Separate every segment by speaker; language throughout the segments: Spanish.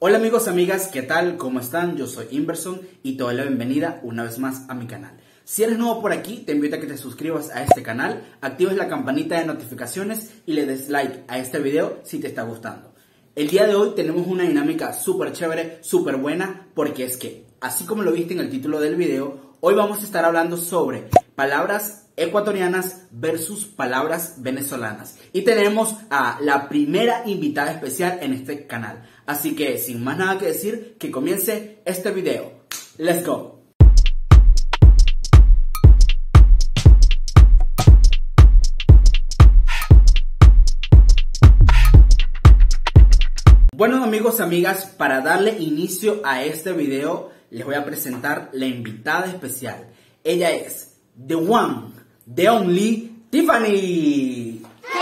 Speaker 1: Hola amigos, amigas, ¿qué tal? ¿Cómo están? Yo soy Inverson y te doy la bienvenida una vez más a mi canal. Si eres nuevo por aquí, te invito a que te suscribas a este canal, actives la campanita de notificaciones y le des like a este video si te está gustando. El día de hoy tenemos una dinámica súper chévere, súper buena, porque es que, así como lo viste en el título del video, hoy vamos a estar hablando sobre palabras ecuatorianas versus palabras venezolanas. Y tenemos a la primera invitada especial en este canal. Así que, sin más nada que decir, que comience este video. ¡Let's go! Bueno amigos, amigas, para darle inicio a este video, les voy a presentar la invitada especial. Ella es The One, The Only, Tiffany.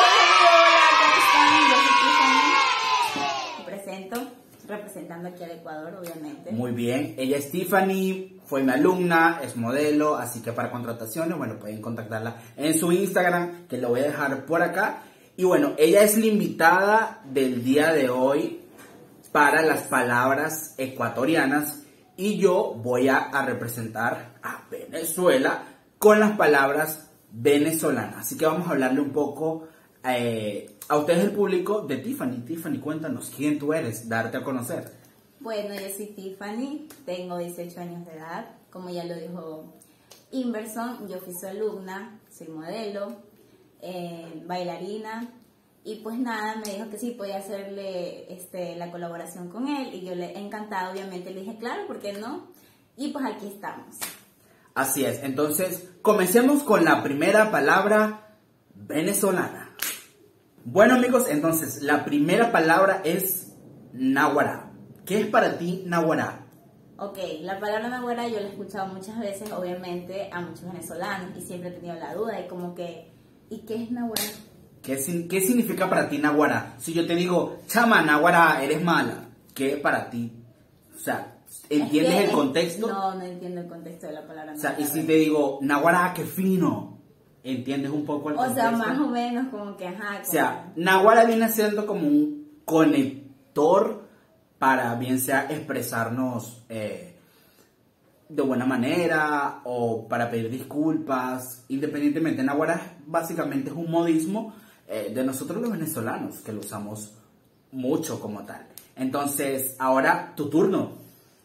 Speaker 2: Representando aquí al Ecuador, obviamente.
Speaker 1: Muy bien, ella es Tiffany, fue mi alumna, es modelo, así que para contrataciones, bueno, pueden contactarla en su Instagram, que lo voy a dejar por acá. Y bueno, ella es la invitada del día de hoy para las palabras ecuatorianas y yo voy a representar a Venezuela con las palabras venezolanas. Así que vamos a hablarle un poco a ustedes, el público, de Tiffany. Tiffany, cuéntanos quién tú eres, darte a conocer.
Speaker 2: Bueno, yo soy Tiffany, tengo 18 años de edad, como ya lo dijo Inverson, yo fui su alumna, soy modelo, bailarina, y pues nada, me dijo que sí, podía hacerle la colaboración con él, y yo le he encantado, obviamente, le dije, claro, ¿por qué no? Y pues aquí estamos.
Speaker 1: Así es, entonces, comencemos con la primera palabra venezolana. Bueno amigos, entonces la primera palabra es náguara. ¿Qué es para ti náguara?
Speaker 2: Ok, la palabra náguara yo la he escuchado muchas veces, obviamente, a muchos venezolanos y siempre he tenido la duda y como que, ¿y qué es náguara?
Speaker 1: ¿Qué significa para ti náguara? Si yo te digo, chama, náguara, eres mala, ¿qué para ti? O sea, ¿entiendes el contexto?
Speaker 2: No entiendo el contexto de la palabra náguara.
Speaker 1: O sea, y si te digo, náguara, qué fino, ¿entiendes un poco el contexto?
Speaker 2: O sea, más o menos como que, ajá.
Speaker 1: O sea, náguara viene siendo como un conector para bien sea expresarnos de buena manera o para pedir disculpas. Independientemente, náguara básicamente es un modismo de nosotros los venezolanos, que lo usamos mucho como tal. Entonces, ahora tu turno.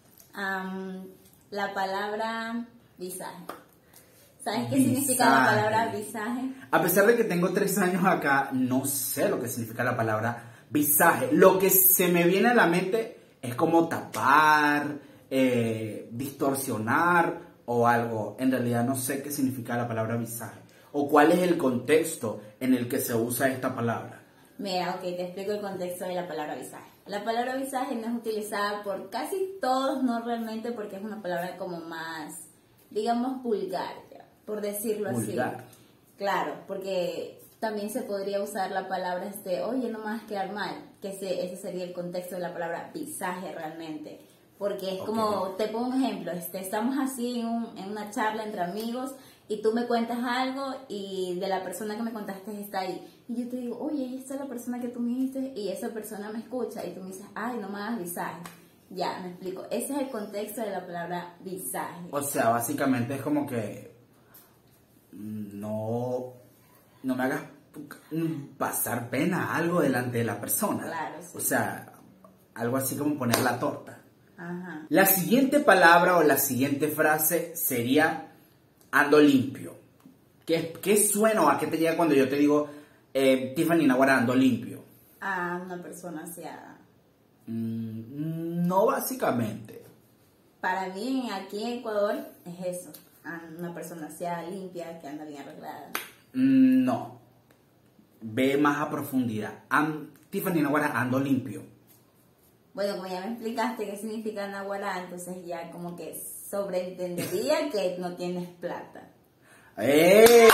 Speaker 2: La palabra visaje. ¿Sabes qué significa la palabra visaje?
Speaker 1: A pesar de que tengo 3 años acá, no sé lo que significa la palabra visaje. Lo que se me viene a la mente es como tapar, distorsionar o algo. En realidad no sé qué significa la palabra visaje o cuál es el contexto en el que se usa esta palabra.
Speaker 2: Mira, ok, te explico el contexto de la palabra visaje. La palabra visaje no es utilizada por casi todos, no realmente, porque es una palabra como más, digamos, vulgar, por decirlo
Speaker 1: vulgar.
Speaker 2: Así. Claro, porque también se podría usar la palabra oye, no me vas a quedar mal, que ese sería el contexto de la palabra visaje realmente. Porque es como, te pongo un ejemplo, estamos así en una charla entre amigos y tú me cuentas algo y de la persona que me contaste está ahí. Y yo te digo, oye, esta es la persona que tú me dijiste y esa persona me escucha y tú me dices, ay, no me hagas visaje. Ya, me explico. Ese es el contexto de la palabra visaje.
Speaker 1: O sea, básicamente es como que no me hagas pasar pena, algo delante de la persona.
Speaker 2: Claro, sí.
Speaker 1: O sea, algo así como poner la torta.
Speaker 2: Ajá.
Speaker 1: La siguiente palabra o la siguiente frase sería ando limpio. ¿Qué suena o a qué te llega cuando yo te digo Tiffany náguara, ando limpio?
Speaker 2: A una persona aseada.
Speaker 1: No básicamente.
Speaker 2: Para mí, aquí en Ecuador, es eso. Una persona aseada, limpia, que anda bien arreglada.
Speaker 1: No. Ve más a profundidad. Tiffany náguara, ando limpio.
Speaker 2: Bueno, como ya me explicaste qué significa náguara, entonces ya como que sobreentendería que no tienes plata.
Speaker 1: ¡Eh!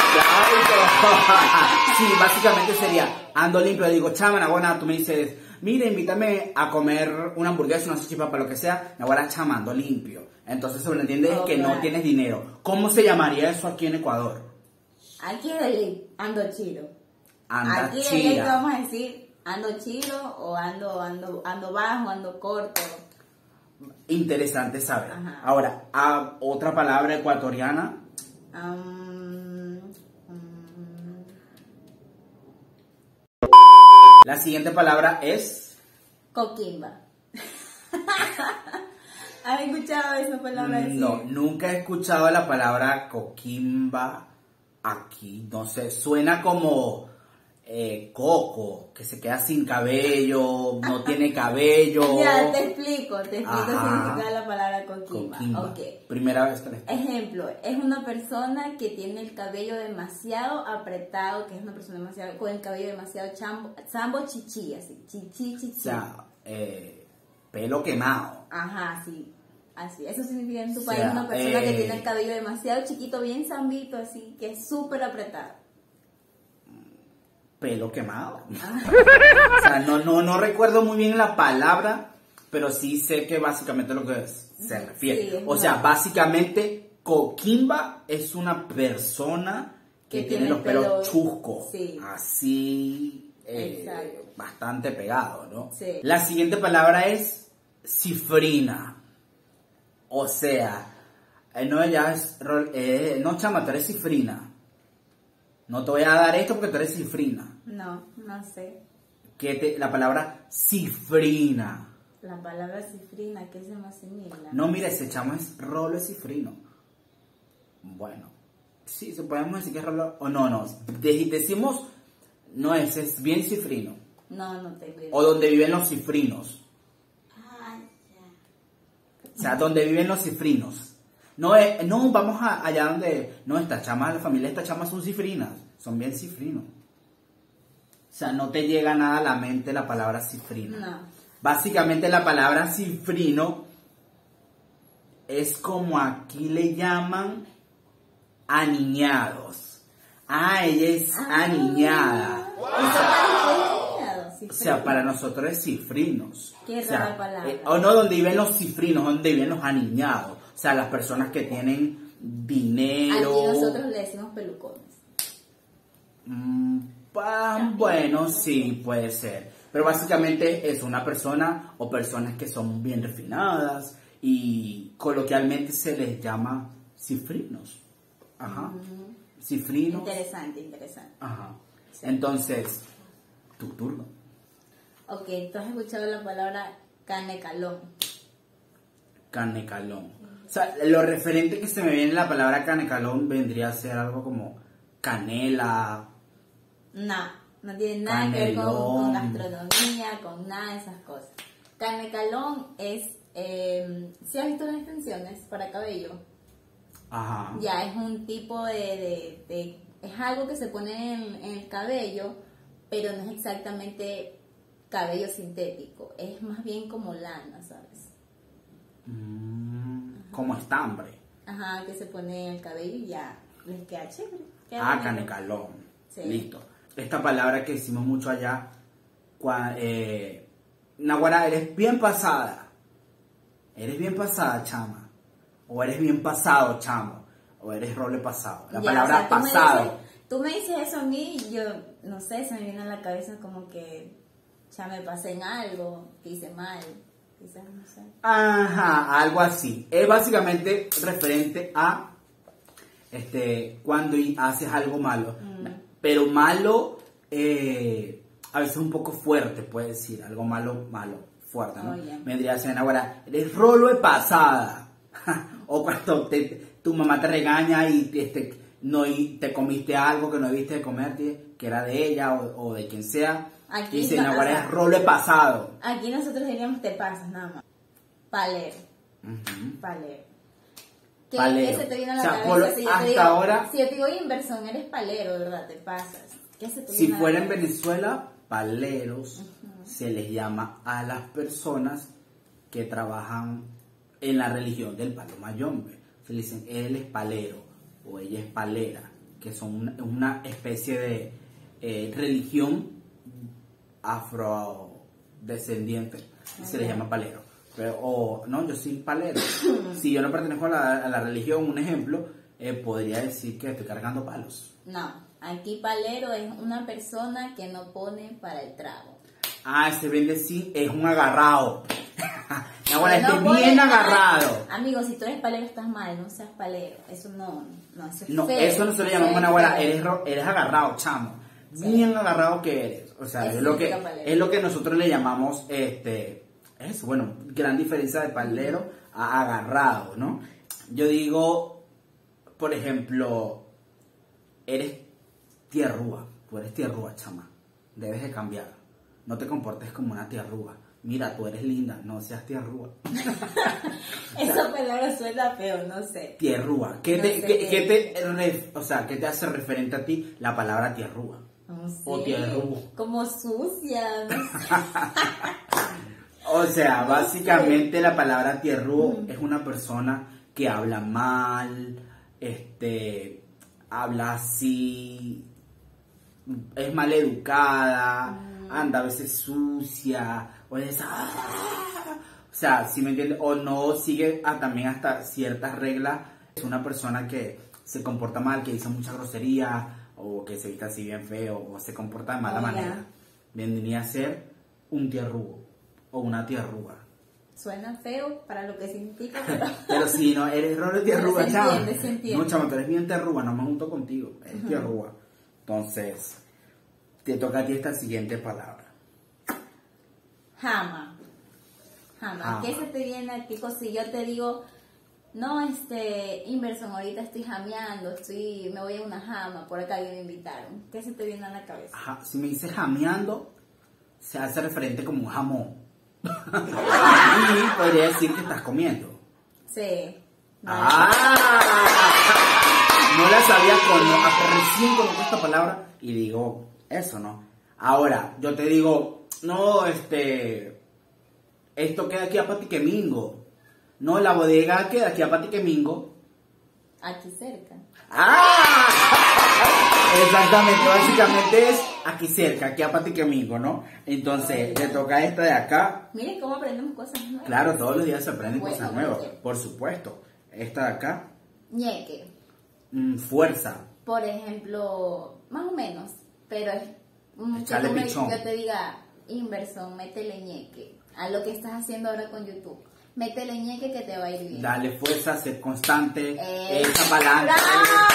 Speaker 1: Sí, básicamente sería ando limpio. Digo, chama, náguara, tú me dices, mira, invítame a comer una hamburguesa, una salchipapa, lo que sea. Náguara, chama, ando limpio. Entonces sobreentiende que no tienes dinero. ¿Cómo se llamaría eso aquí en Ecuador?
Speaker 2: Aquí ando chido.
Speaker 1: Anda
Speaker 2: aquí
Speaker 1: chida.
Speaker 2: vamos a decir ando chilo o ando bajo, ando corto.
Speaker 1: Interesante saber.
Speaker 2: Ajá.
Speaker 1: Ahora, otra palabra ecuatoriana. La siguiente palabra es
Speaker 2: Coquimba. ¿Has escuchado esa palabra?
Speaker 1: No, nunca he escuchado la palabra coquimba aquí. No sé, suena como coco, que se queda sin cabello, no tiene cabello.
Speaker 2: Ya, te explico el significado
Speaker 1: Ajá.
Speaker 2: de la palabra coquimba. Okay.
Speaker 1: Primera vez que la escucho.
Speaker 2: Ejemplo, es una persona que tiene el cabello demasiado apretado, que es una persona demasiado, con el cabello demasiado sambo chichi, así, chichi.
Speaker 1: O sea, pelo quemado.
Speaker 2: Ajá, sí. Así, eso significa en tu
Speaker 1: O
Speaker 2: país
Speaker 1: sea,
Speaker 2: una persona que tiene el cabello demasiado chiquito, bien zambito, así, que es súper apretado.
Speaker 1: Pelo quemado. O sea, no recuerdo muy bien la palabra, pero sí sé que básicamente lo que se refiere.
Speaker 2: Sí,
Speaker 1: o sea, básicamente, coquimba es una persona que tiene los pelos chuscos,
Speaker 2: sí.
Speaker 1: así,
Speaker 2: Exacto.
Speaker 1: bastante pegados, ¿no?
Speaker 2: Sí.
Speaker 1: La siguiente palabra es cifrina. O sea, no, chama, tú eres cifrina. No te voy a dar esto porque tú eres cifrina.
Speaker 2: No sé.
Speaker 1: La palabra cifrina.
Speaker 2: La palabra cifrina, ¿qué se me asimila?
Speaker 1: No, mira, ese chamo es rolo cifrino. Bueno, sí, podemos decir que es rolo. O no. Decimos, no, ese es bien cifrino.
Speaker 2: No tengo idea.
Speaker 1: O donde viven los cifrinos.
Speaker 2: Ah, ya.
Speaker 1: O sea, donde viven los cifrinos. No, vamos allá donde... No, la familia de esta chama son cifrinas. Son bien cifrinos. O sea, no te llega nada a la mente la palabra cifrina.
Speaker 2: No.
Speaker 1: Básicamente la palabra cifrino es como aquí le llaman aniñados. Ella es aniñada. O sea, para nosotros es cifrinos.
Speaker 2: Qué rara palabra.
Speaker 1: O no, donde viven los cifrinos, donde viven los aniñados. O sea, las personas que tienen dinero.
Speaker 2: Aquí nosotros le decimos pelucones.
Speaker 1: Bueno, sí, puede ser. Pero básicamente es una persona o personas que son bien refinadas y coloquialmente se les llama cifrinos. Ajá. Cifrinos.
Speaker 2: Interesante.
Speaker 1: Ajá.
Speaker 2: Sí.
Speaker 1: Entonces, tu turno.
Speaker 2: Ok, ¿tú has escuchado la palabra canecalón?
Speaker 1: Canecalón. O sea, lo referente que se me viene la palabra canecalón vendría a ser algo como canela.
Speaker 2: No tiene nada que ver con gastronomía, con nada de esas cosas. Canecalón es, ¿sí has visto las extensiones para cabello?
Speaker 1: Ajá.
Speaker 2: Ya, es un tipo es algo que se pone en el cabello, pero no es exactamente cabello sintético, es más bien como lana, ¿sabes?
Speaker 1: Como estambre.
Speaker 2: Ajá, que se pone en el cabello y ya les queda chévere.
Speaker 1: Canecalón.
Speaker 2: Sí.
Speaker 1: Listo. Esta palabra que decimos mucho allá, Naguará, eres bien pasada. Eres bien pasada, chama. O eres bien pasado, chamo. O eres roble pasado. La palabra
Speaker 2: o sea,
Speaker 1: pasado.
Speaker 2: Tú me dices eso a mí y yo, no sé, se me viene a la cabeza como que ya me pasé en algo, que hice mal, quizás, no sé.
Speaker 1: Ajá, algo así. Es básicamente referente a cuando haces algo malo. Pero malo, a veces un poco fuerte, puede decir. Algo malo, fuerte, ¿no?
Speaker 2: Oh, yeah.
Speaker 1: Vendría a ser ahora, eres rolo de pasada. O cuando tu mamá te regaña y te comiste algo que no debiste de comerte, que era de ella o de quien sea.
Speaker 2: Aquí
Speaker 1: y dicen,
Speaker 2: no,
Speaker 1: ahora
Speaker 2: o sea,
Speaker 1: es rolo de pasado.
Speaker 2: Aquí nosotros diríamos te pasas nada más. Palero.
Speaker 1: Ujú.
Speaker 2: Palero.
Speaker 1: Palero.
Speaker 2: ¿Qué se te viene a la
Speaker 1: O sea,
Speaker 2: cabeza? Si yo
Speaker 1: hasta
Speaker 2: te digo,
Speaker 1: ahora-
Speaker 2: si yo te digo Inverson, eres palero, ¿verdad? Te pasas. ¿Qué se te
Speaker 1: Si
Speaker 2: viene a la
Speaker 1: fuera en
Speaker 2: cabeza?
Speaker 1: Venezuela, paleros, se les llama a las personas que trabajan en la religión del palo mayombe. Se le dicen, él es palero o ella es palera, que son una especie de religión afrodescendiente, y se les llama palero. Pero, no, yo soy palero. Si yo no pertenezco a la religión, un ejemplo, podría decir que estoy cargando palos.
Speaker 2: No, aquí palero es una persona que no pone para el trago.
Speaker 1: Ah, ese vende sí, es un agarrado. Ahora
Speaker 2: No
Speaker 1: esté
Speaker 2: puedes
Speaker 1: bien
Speaker 2: mal.
Speaker 1: agarrado.
Speaker 2: Amigo, si tú eres palero estás mal, no seas palero. Eso no, eso es
Speaker 1: No,
Speaker 2: feo.
Speaker 1: eso no se le
Speaker 2: Eso
Speaker 1: llamamos
Speaker 2: es
Speaker 1: Nahuara,
Speaker 2: feo.
Speaker 1: eres agarrado, chamo.
Speaker 2: Sí.
Speaker 1: Bien agarrado que eres. O sea,
Speaker 2: Eso
Speaker 1: es lo que
Speaker 2: significa palero.
Speaker 1: es lo que nosotros le llamamos eso, bueno, gran diferencia de palero a agarrado, ¿no? Yo digo, por ejemplo, eres tierrúa, tú eres tierrúa, chama. Debes de cambiar. No te comportes como una tierrúa. Mira, tú eres linda, no seas tierrúa.
Speaker 2: Esa palabra suena feo, no sé.
Speaker 1: Tierrúa. ¿Qué te hace referente a ti la palabra tierrúa?
Speaker 2: No sé.
Speaker 1: O tierrúa.
Speaker 2: Como sucia, no sé.
Speaker 1: O sea, básicamente la palabra tierrúa es una persona que habla mal, habla así, es mal educada, anda a veces sucia, o es o sea, si me entiendes, o no sigue también hasta ciertas reglas. Es una persona que se comporta mal, que dice mucha grosería, o que se viste así bien feo, o se comporta de mala manera. Vendría a ser un tierrúo o una tierrúa.
Speaker 2: Suena feo para lo que significa,
Speaker 1: Pero si no, eres rolo de tierrúa,
Speaker 2: se
Speaker 1: chavo.
Speaker 2: entiende, se entiende.
Speaker 1: No, chavo, tú eres bien tierrúa, no me junto contigo. Eres tierrúa. Entonces, te toca a ti esta siguiente palabra.
Speaker 2: Jama. ¿Qué se te viene a ti? Si yo te digo, no, Inverson, ahorita estoy jameando, me voy a una jama, por acá me invitaron. ¿Qué se te viene a la cabeza?
Speaker 1: Ajá, si me dices jameando, se hace referente como un jamón. Y podría decir que estás comiendo.
Speaker 2: Sí.
Speaker 1: No la sabía hasta recién conozco esta palabra y digo, eso no. Ahora, yo te digo, no, esto queda aquí a Patiquemingo. No, la bodega queda aquí a Patiquemingo.
Speaker 2: Aquí cerca.
Speaker 1: Exactamente, básicamente es aquí cerca, aquí a Patiquemingo, ¿no? Entonces, le toca esta de acá.
Speaker 2: Miren cómo aprendemos cosas nuevas.
Speaker 1: Claro, todos los días se aprenden
Speaker 2: Bueno,
Speaker 1: cosas nuevas,
Speaker 2: porque-
Speaker 1: por supuesto. Esta de acá,
Speaker 2: Ñeque.
Speaker 1: fuerza.
Speaker 2: Por ejemplo, más o menos, pero es
Speaker 1: Echarle pichón.
Speaker 2: yo te diga, Inverson, métele ñeque a lo que estás haciendo ahora con YouTube. Métele ñeque que te va a ir bien.
Speaker 1: Dale fuerza, ser constante,
Speaker 2: Eso.
Speaker 1: echa pa'lante.
Speaker 2: ¡Bravo!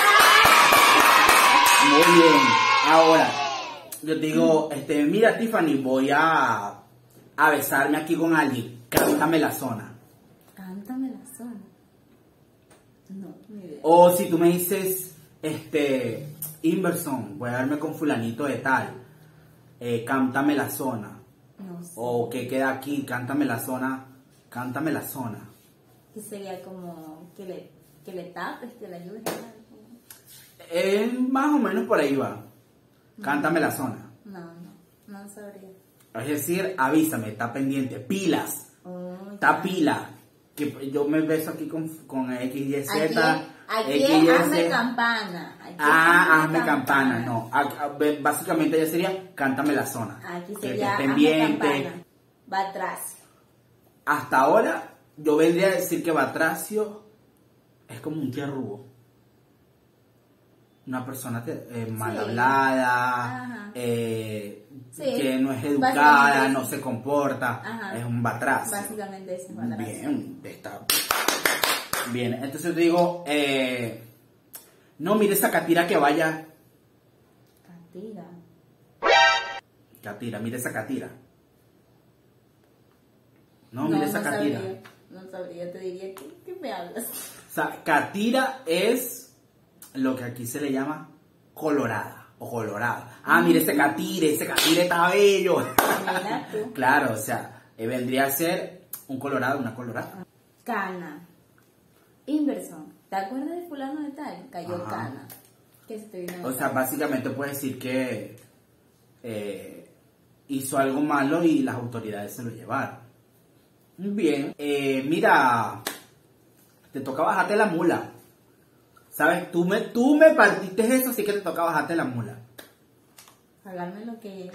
Speaker 1: Muy bien. Ahora, yo te digo, mira Tiffany, voy a besarme aquí con alguien. Cántame la zona.
Speaker 2: Cántame la zona. No, ni idea.
Speaker 1: O si tú me dices, Inverson, voy a verme con fulanito de tal. Cántame la zona.
Speaker 2: No sé.
Speaker 1: O que queda aquí, cántame la zona. Cántame la zona.
Speaker 2: Que sería como que le tapes, que le ayudes a algo.
Speaker 1: Más o menos por ahí va. Cántame la zona.
Speaker 2: No sabría.
Speaker 1: Es decir, avísame, está pendiente. Pilas.
Speaker 2: Oh,
Speaker 1: Está
Speaker 2: ya.
Speaker 1: pila. Que yo me beso aquí con X, Y, Z.
Speaker 2: Aquí
Speaker 1: X,
Speaker 2: es
Speaker 1: Y,
Speaker 2: hazme
Speaker 1: Z.
Speaker 2: campana. Aquí es
Speaker 1: Hazme campana. No. Básicamente ya sería cántame la zona.
Speaker 2: Aquí
Speaker 1: Que
Speaker 2: sería
Speaker 1: esté
Speaker 2: hazme
Speaker 1: pendiente.
Speaker 2: campana. Va atrás.
Speaker 1: Hasta ahora, yo vendría a decir que Batracio es como un tierrúo. Una persona mal
Speaker 2: Sí.
Speaker 1: hablada,
Speaker 2: Ajá. Sí.
Speaker 1: que no es educada,
Speaker 2: Básicamente
Speaker 1: no se comporta,
Speaker 2: Ajá.
Speaker 1: es un Batracio.
Speaker 2: Básicamente eso es va atrás.
Speaker 1: Bien, está bien. Entonces yo te digo, no, mire esa catira que vaya. Catira, mire esa catira. No, mire esa catira.
Speaker 2: No sabría, te diría, ¿qué me hablas?
Speaker 1: O sea, catira es lo que aquí se le llama colorada o colorada. Mire ese catire está bello.
Speaker 2: Mira tú.
Speaker 1: Claro, o sea, vendría a ser un colorado, una colorada.
Speaker 2: Cana. Inverson. ¿Te acuerdas de fulano de tal? Cayó
Speaker 1: Ajá.
Speaker 2: cana. ¿Qué se te viene a la
Speaker 1: O sea,
Speaker 2: cabeza?
Speaker 1: básicamente puede decir que hizo algo malo y las autoridades se lo llevaron. Bien, mira, te toca bajarte la mula. ¿Sabes? Tú me partiste eso, así que te toca bajarte la mula.
Speaker 2: Pagarme lo que...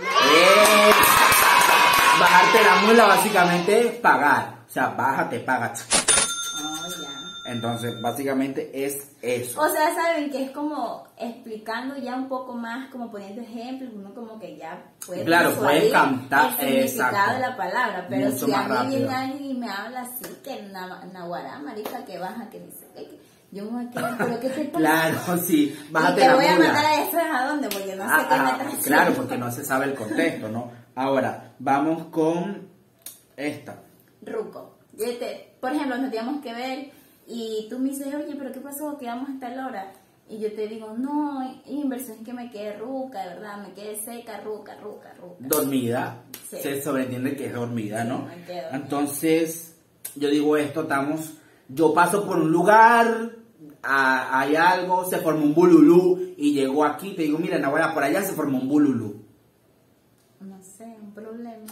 Speaker 1: Bajarte la mula básicamente es pagar. O sea, bájate, págate.
Speaker 2: Oh, ya.
Speaker 1: Entonces, básicamente es eso.
Speaker 2: O sea, saben que es como explicando ya un poco más, como poniendo ejemplos, uno como que ya puede
Speaker 1: puedes cantar
Speaker 2: el significado de la palabra, pero
Speaker 1: mucho
Speaker 2: si a
Speaker 1: más
Speaker 2: mí
Speaker 1: rápido.
Speaker 2: viene alguien y me habla así, que naguará, marica, que baja, que dice, yo me quedo, pero ¿qué te pasa?
Speaker 1: Claro, sí,
Speaker 2: Y
Speaker 1: bájate
Speaker 2: te
Speaker 1: la
Speaker 2: voy a
Speaker 1: mula.
Speaker 2: mandar a eso, ¿a dónde? Porque no sé qué me estás haciendo.
Speaker 1: Claro, porque no se sabe el contexto, ¿no? Ahora, vamos con esta.
Speaker 2: Ruco. Por ejemplo, nos teníamos que ver y tú me dices, oye, pero ¿qué pasó? Quedamos hasta la hora. Y yo te digo, no, inversión es que me quedé ruca, de verdad, me quedé seca, ruca.
Speaker 1: Dormida,
Speaker 2: Sí.
Speaker 1: se sobreentiende que es dormida,
Speaker 2: Sí,
Speaker 1: ¿no?
Speaker 2: me quedo.
Speaker 1: Entonces, yo digo esto, yo paso por un lugar, hay algo, se formó un bululú y llegó aquí, te digo, mira, ahora por allá se formó un bululú.
Speaker 2: No sé, un problema.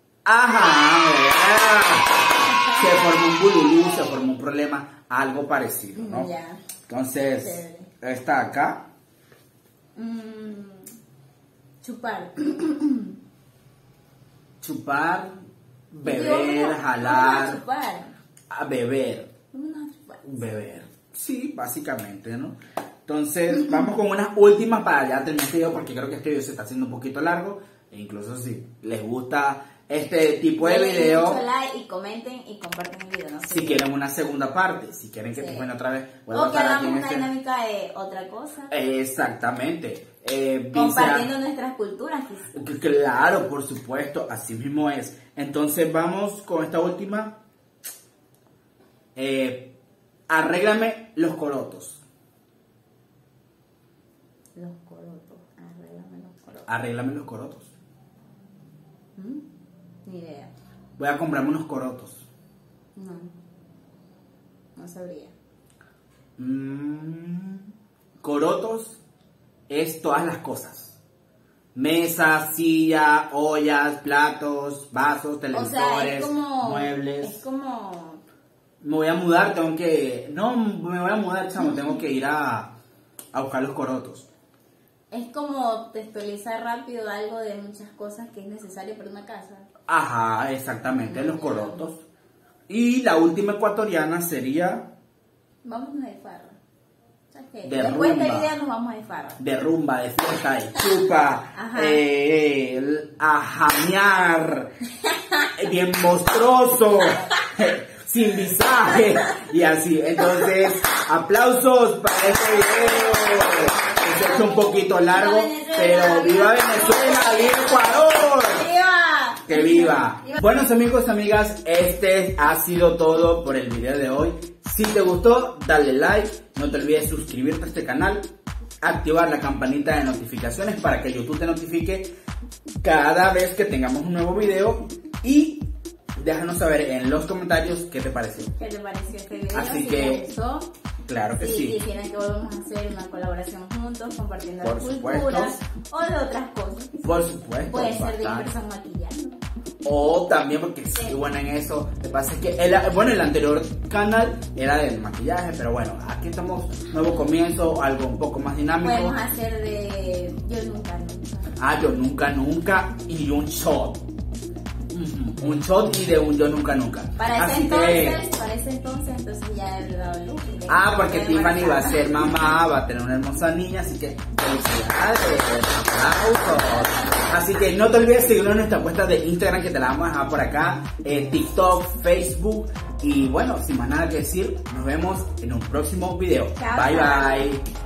Speaker 1: Ajá, se formó un bululú, se formó un problema, algo parecido, ¿no?
Speaker 2: Ya.
Speaker 1: Entonces,
Speaker 2: Chévere.
Speaker 1: está acá.
Speaker 2: Chupar.
Speaker 1: Chupar, beber,
Speaker 2: Vamos a
Speaker 1: jalar,
Speaker 2: chupar.
Speaker 1: a beber.
Speaker 2: Vámonos a chupar.
Speaker 1: Beber. Sí, básicamente, ¿no? Entonces, vamos con unas últimas para ya terminar este video, porque creo que este video se está haciendo un poquito largo. E incluso si les gusta este tipo de
Speaker 2: Denle
Speaker 1: video,
Speaker 2: mucho like y comenten y comparten el video. No sé.
Speaker 1: si quieren una segunda parte, si quieren que
Speaker 2: Sí.
Speaker 1: te cuente otra vez, vuelvo a
Speaker 2: O que
Speaker 1: estar aquí
Speaker 2: hagamos
Speaker 1: en
Speaker 2: una
Speaker 1: este...
Speaker 2: dinámica de otra cosa.
Speaker 1: Exactamente.
Speaker 2: Compartiendo nuestras culturas.
Speaker 1: Claro, por supuesto, así mismo es. Entonces vamos con esta última. Arréglame los corotos.
Speaker 2: Los corotos. Arréglame los corotos.
Speaker 1: Arréglame los corotos.
Speaker 2: Ni idea.
Speaker 1: Voy a comprarme unos corotos.
Speaker 2: No. No sabría.
Speaker 1: Corotos es todas las cosas. Mesa, silla, ollas, platos, vasos,
Speaker 2: O
Speaker 1: televisores,
Speaker 2: sea, es como.
Speaker 1: muebles.
Speaker 2: Es como.
Speaker 1: Me voy a mudar, tengo que... No, me voy a mudar, chamo, tengo que ir a buscar los corotos.
Speaker 2: Es como textualizar rápido algo de muchas cosas que es necesario para una casa.
Speaker 1: Ajá, exactamente, los corotos. Y la última ecuatoriana sería
Speaker 2: Vámonos de farra. ¿Sabes qué?
Speaker 1: De
Speaker 2: Después de
Speaker 1: rumba.
Speaker 2: este video nos vamos de farra.
Speaker 1: de rumba, de fiesta, de chupa,
Speaker 2: Ajá.
Speaker 1: a jamear, bien monstruoso, sin visaje y así. Entonces, aplausos para este video. Se ha hecho un poquito largo, pero viva Venezuela, viva Ecuador.
Speaker 2: ¡Viva!
Speaker 1: ¡Que viva! Buenos amigos, amigas, este ha sido todo por el video de hoy. Si te gustó, dale like, no te olvides suscribirte a este canal, activar la campanita de notificaciones para que YouTube te notifique cada vez que tengamos un nuevo video y déjanos saber en los comentarios qué te pareció.
Speaker 2: ¿Qué te pareció este video?
Speaker 1: Así
Speaker 2: Si
Speaker 1: que-
Speaker 2: te gustó,
Speaker 1: Claro que
Speaker 2: si
Speaker 1: sí.
Speaker 2: quisieran que volvamos a hacer una colaboración juntos, compartiendo
Speaker 1: Por
Speaker 2: las
Speaker 1: supuesto.
Speaker 2: culturas o de otras cosas.
Speaker 1: Por supuesto.
Speaker 2: Puede ser de
Speaker 1: bastante.
Speaker 2: inversión maquillando.
Speaker 1: O también porque soy buena en eso. Lo que pasa es que el anterior canal era del maquillaje, pero bueno, aquí estamos, nuevo comienzo, algo un poco más dinámico.
Speaker 2: Podemos hacer de yo nunca.
Speaker 1: Yo nunca y un shot. Un shot y de un yo nunca.
Speaker 2: Para ese
Speaker 1: Así
Speaker 2: entonces ya he dado luz.
Speaker 1: porque Tiffany va a ser mamá, va a tener una hermosa niña, así que felicidades, aplausos. Así que no te olvides seguirnos en nuestra cuenta de Instagram que te la vamos a dejar por acá, TikTok, Facebook. Y bueno, sin más nada que decir, nos vemos en un próximo video.
Speaker 2: Chao,
Speaker 1: Bye
Speaker 2: chao.
Speaker 1: bye.